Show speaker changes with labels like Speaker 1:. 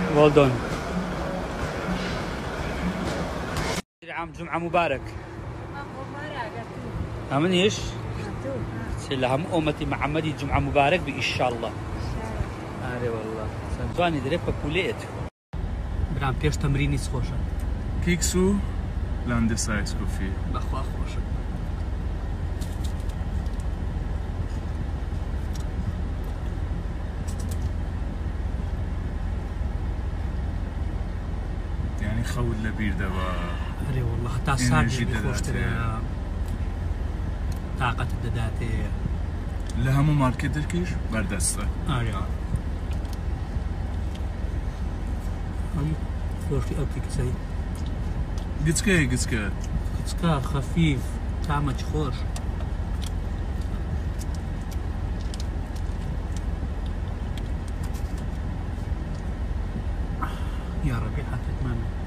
Speaker 1: well done. عام جمعة مبارك. هم ايش؟ سلام أمتي محمدي جمعة مبارك بإن شاء الله. آره والله. سنتواني دريبك كليت. برام بيش تمريني سخوشة.
Speaker 2: كيكسو لاند سايس كوفي.
Speaker 1: بخوا خوشة.
Speaker 2: يعني خول لبير دوا.
Speaker 1: آره والله حتى ساعتي بخوشتره. طاقة الدداتي.
Speaker 2: لهمو ماركت دركيش بردسته.
Speaker 1: آره. هم خوشتي أوكي كسي.
Speaker 2: قصكا
Speaker 1: خفيف طعمه خوش. يا ربي حتى تمام.